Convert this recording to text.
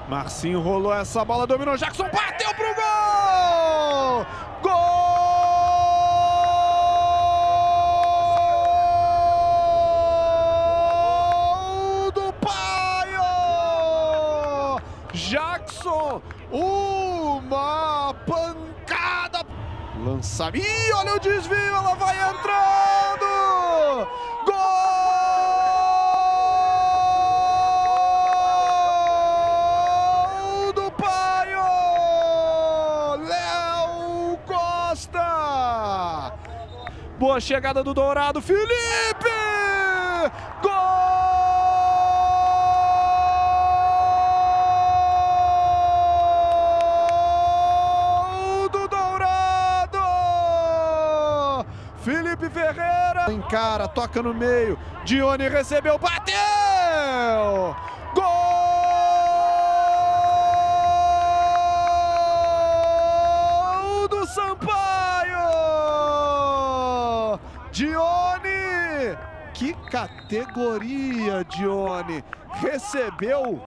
Marcinho rolou essa bola, dominou, Jackson bateu pro gol! Gol do Paio! Jackson, uma pancada! Lançamento, ih, olha o desvio, ela vai entrando! Boa chegada do Dourado, Felipe! Gol do Dourado! Felipe Ferreira encara, toca no meio, Dione recebeu, bateu! Gol do Sampaio! Dione, que categoria, Dione, recebeu